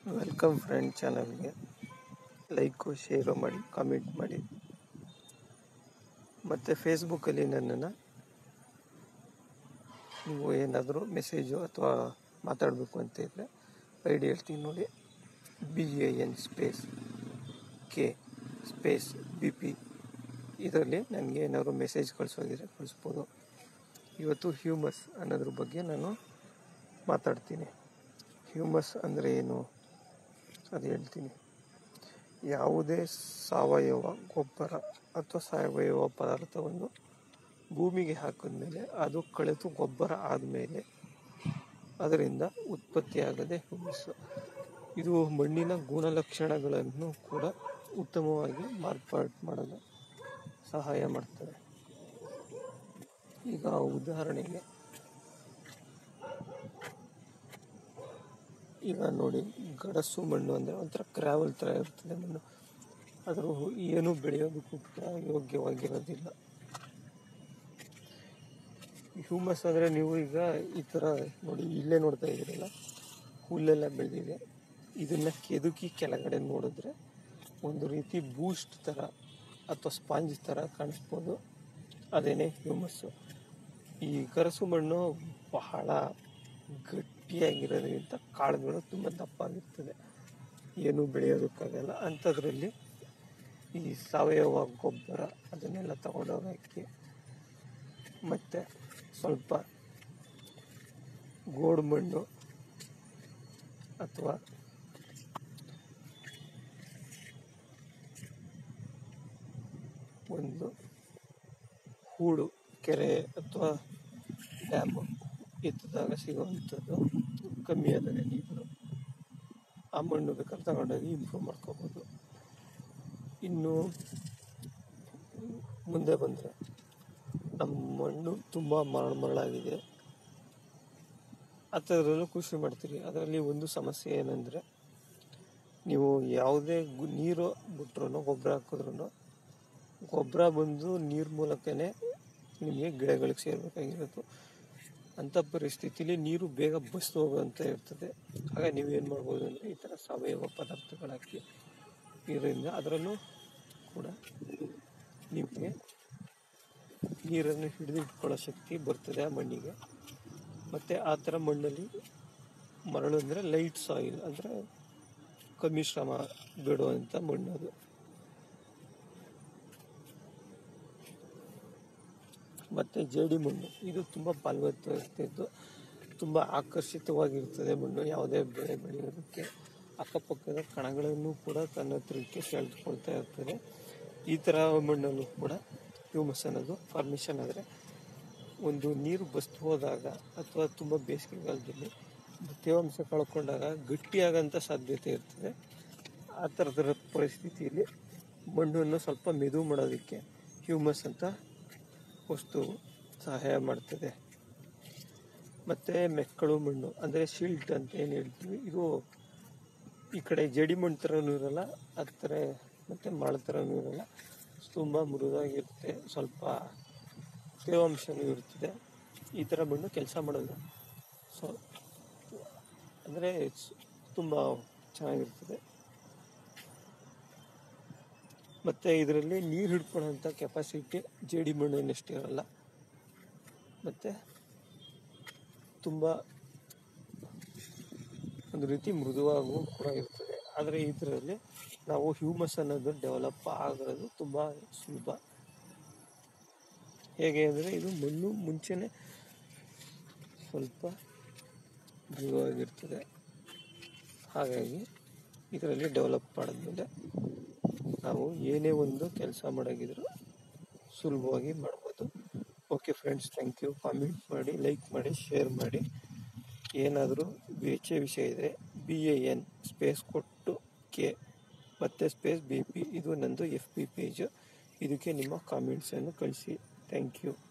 Welcome friend ಚಾನಲ್ಗೆ like share ಮಾಡಿ comment ಮಾಡಿ. ಮತ್ತು ಫೇಸ್ಬುಕ್ಕಲ್ಲಿ ನನ್ನನ್ನು ನೀವು ಏನಾದರೂ ಮೆಸೇಜು ಅಥವಾ ಮಾತಾಡಬೇಕು ಅಂತ ಇದ್ದರೆ ಐ ಡಿ ಹೇಳ್ತೀನಿ ನೋಡಿ. BAN space K space BP ಇದರಲ್ಲಿ ನನಗೆ ಏನಾದರೂ ಮೆಸೇಜ್ ಕಳಿಸೋದಿದ್ರೆ ಕಳಿಸ್ಬೋದು. ಇವತ್ತು ಹ್ಯೂಮಸ್ ಅನ್ನೋದ್ರ ಬಗ್ಗೆ ನಾನು ಮಾತಾಡ್ತೀನಿ. ಹ್ಯೂಮಸ್ ಅಂದರೆ ಏನು ಅದು ಹೇಳ್ತೀನಿ. ಯಾವುದೇ ಸಾವಯವ ಗೊಬ್ಬರ ಅಥವಾ ಸಾವಯವ ಪದಾರ್ಥವನ್ನು ಭೂಮಿಗೆ ಹಾಕಿದ್ಮೇಲೆ ಅದು ಕಳೆದು ಗೊಬ್ಬರ ಆದಮೇಲೆ ಅದರಿಂದ ಉತ್ಪತ್ತಿಯಾಗದೆ ಹ್ಯೂಮಸ್ಸು. ಇದು ಮಣ್ಣಿನ ಗುಣಲಕ್ಷಣಗಳನ್ನು ಕೂಡ ಉತ್ತಮವಾಗಿ ಮಾರ್ಪಾಡು ಮಾಡಲು ಸಹಾಯ ಮಾಡ್ತದೆ. ಈಗ ಉದಾಹರಣೆಗೆ ಈಗ ನೋಡಿ, ಗಡಸು ಮಣ್ಣು ಅಂದರೆ ಒಂಥರ ಕ್ರಾವಲ್ ಥರ ಇರ್ತದೆ ಮಣ್ಣು. ಅದರ ಏನೂ ಬೆಳೆಯೋದಕ್ಕೂ ಕೂಡ ಯೋಗ್ಯವಾಗಿರೋದಿಲ್ಲ. ಹ್ಯೂಮಸ್ ಅಂದರೆ ನೀವು ಈಗ ಈ ಥರ ನೋಡಿ, ಇಲ್ಲೇ ನೋಡ್ತಾ ಇದ್ದೀರಲ್ಲ, ಹುಲ್ಲೆಲ್ಲ ಬೆಳೆದಿದೆ. ಇದನ್ನು ಕೆದಕಿ ಕೆಳಗಡೆ ನೋಡಿದ್ರೆ ಒಂದು ರೀತಿ ಬೂಸ್ಟ್ ಥರ ಅಥವಾ ಸ್ಪಾಂಜ್ ಥರ ಕಾಣಿಸ್ಬೋದು. ಅದೇನೇ ಹ್ಯೂಮಸ್ಸು. ಈ ಗರಸು ಮಣ್ಣು ಬಹಳ ಗಟ್ಟಿಯಾಗಿರೋದ್ರಿಂದ ಕಾಳುಗಳು ತುಂಬ ದಪ್ಪಾಗಿರ್ತದೆ, ಏನೂ ಬೆಳೆಯೋದಕ್ಕಾಗಲ್ಲ. ಅಂಥದ್ರಲ್ಲಿ ಈ ಸಾವಯವ ಗೊಬ್ಬರ ಅದನ್ನೆಲ್ಲ ತಗೊಂಡೋಗಿ ಮತ್ತು ಸ್ವಲ್ಪ ಗೋಡು ಮಣ್ಣು ಅಥವಾ ಒಂದು ಹೂಳು, ಕೆರೆ ಅಥವಾ ಡ್ಯಾಮು ಎತ್ತಿದಾಗ ಸಿಗುವಂಥದ್ದು ಕಮ್ಮಿ ಆದರೆ ನೀರು, ಆ ಮಣ್ಣು ಬೇಕಾದ್ರೆ ತಗೊಂಡೋಗಿ ಇಂಪ್ರೂವ್ ಮಾಡ್ಕೋಬೋದು. ಇನ್ನು ಮುಂದೆ ಬಂದರೆ ನಮ್ಮ ಮಣ್ಣು ತುಂಬ ಮರಳಾಗಿದೆ, ಅಂಥದ್ರಲ್ಲೂ ಕೃಷಿ ಮಾಡ್ತೀರಿ. ಅದರಲ್ಲಿ ಒಂದು ಸಮಸ್ಯೆ ಏನಂದರೆ, ನೀವು ಯಾವುದೇ ನೀರು ಬಿಟ್ರೂ ಗೊಬ್ಬರ ಹಾಕಿದ್ರೂ ಗೊಬ್ಬರ ಬಂದು ನೀರು ಮೂಲಕನೇ ನಿಮಗೆ ಗಿಡಗಳಿಗೆ ಸೇರಬೇಕಾಗಿರೋದು. ಅಂಥ ಪರಿಸ್ಥಿತಿಲಿ ನೀರು ಬೇಗ ಬಸ್ದು ಹೋಗುವಂತ ಇರ್ತದೆ. ಆಗ ನೀವೇನು ಮಾಡ್ಬೋದು ಅಂದರೆ ಈ ಥರ ಸಾವಯವ ಪದಾರ್ಥಗಳಾಕಿ ಇದರಿಂದ ಅದರಲ್ಲೂ ಕೂಡ ನಿಮಗೆ ನೀರನ್ನು ಹಿಡಿದಿಟ್ಕೊಳ್ಳೋ ಶಕ್ತಿ ಬರ್ತದೆ ಆ ಮಣ್ಣಿಗೆ. ಮತ್ತು ಆ ಥರ ಮಣ್ಣಲ್ಲಿ ಮರಳು ಅಂದರೆ ಲೈಟ್ ಸಾಯಿಲ್, ಅಂದರೆ ಕಮ್ಮಿ ಶ್ರಮ ಬಿಡುವಂಥ ಮಣ್ಣು ಅದು. ಮತ್ತು ಜೇಡಿ ಮಣ್ಣು, ಇದು ತುಂಬ ಫಲವತ್ತತೆಯಿದ್ದು ತುಂಬ ಆಕರ್ಷಿತವಾಗಿರ್ತದೆ ಮಣ್ಣು ಯಾವುದೇ ಬೆಳೆ ಬೆಳೆಯೋದಕ್ಕೆ. ಅಕ್ಕಪಕ್ಕದ ಕಣಗಳನ್ನು ಕೂಡ ತನ್ನ ಹತ್ರಕ್ಕೆ ಸೆಳೆದುಕೊಳ್ತಾ ಇರ್ತದೆ. ಈ ಥರ ಮಣ್ಣಲ್ಲೂ ಕೂಡ ಹ್ಯೂಮಸ್ ಅನ್ನೋದು ಫಾರ್ಮೇಷನ್ ಆದರೆ ಒಂದು ನೀರು ಬಸ್ದು ಹೋದಾಗ ಅಥವಾ ತುಂಬ ಬೇಸಿಗೆಗಾಲದಲ್ಲಿ ತೇವಾಂಶ ಕಳ್ಕೊಂಡಾಗ ಗಟ್ಟಿಯಾಗೋಂಥ ಸಾಧ್ಯತೆ ಇರ್ತದೆ. ಆ ಥರದ ಪರಿಸ್ಥಿತಿಯಲ್ಲಿ ಮಣ್ಣನ್ನು ಸ್ವಲ್ಪ ಮೆದು ಮಾಡೋದಕ್ಕೆ ಹ್ಯೂಮಸ್ ಅಂತ ವಸ್ತು ಸಹಾಯ ಮಾಡ್ತದೆ. ಮತ್ತು ಮೆಕ್ಕಳು ಮಣ್ಣು ಅಂದರೆ ಶಿಲ್ಟ್ ಅಂತ ಏನು ಹೇಳ್ತೀವಿ, ಇದು ಈ ಕಡೆ ಜೇಡಿ ಮಣ್ಣು ಥರನೂ ಇರೋಲ್ಲ, ಆ ಥರ ಮತ್ತು ಮಳೆ ಥರನೂ ಇರೋಲ್ಲ, ತುಂಬ ಮೃದುವಾಗಿರುತ್ತೆ, ಸ್ವಲ್ಪ ತೇವಾಂಶನೂ ಇರ್ತದೆ. ಈ ಥರ ಮಣ್ಣು ಕೆಲಸ ಮಾಡೋದು ಅಂದರೆ ತುಂಬ ಚೆನ್ನಾಗಿರ್ತದೆ. ಮತ್ತು ಇದರಲ್ಲಿ ನೀರು ಹಿಡ್ಕೊಳ್ಳೋಂಥ ಕೆಪಾಸಿಟಿ ಜೇಡಿ ಮಣ್ಣಿನಷ್ಟು ಇರೋಲ್ಲ, ಮತ್ತು ತುಂಬ ಒಂದು ರೀತಿ ಮೃದುವಾಗೂ ಕೂಡ ಇರ್ತದೆ. ಆದರೆ ಇದರಲ್ಲಿ ನಾವು ಹ್ಯೂಮಸ್ ಅನ್ನೋದು ಡೆವಲಪ್ ಆಗೋದು ತುಂಬ ಸುಲಭ. ಹೇಗೆ ಅಂದರೆ ಇದು ಮಣ್ಣು ಮುಂಚೆನೇ ಸ್ವಲ್ಪ ಮೃದುವಾಗಿರ್ತದೆ, ಹಾಗಾಗಿ ಇದರಲ್ಲಿ ಡೆವಲಪ್ ಮಾಡಿದ್ಮೇಲೆ ನಾವು ಏನೇ ಒಂದು ಕೆಲಸ ಮಾಡೋಗಿದ್ರು ಸುಲಭವಾಗಿ ಮಾಡ್ಬೋದು. Okay friends, thank you. Comment ಮಾಡಿ, ಲೈಕ್ ಮಾಡಿ, ಶೇರ್ ಮಾಡಿ. ಏನಾದರೂ ವಿಷಯ ಇದ್ದರೆ BAN ಸ್ಪೇಸ್ ಕೊಟ್ಟು K ಮತ್ತು ಸ್ಪೇಸ್ BP, ಇದು ನಂದು FB ಪೇಜು. ಇದಕ್ಕೆ ನಿಮ್ಮ ಕಾಮೆಂಟ್ಸನ್ನು ಕಳಿಸಿ. Thank you.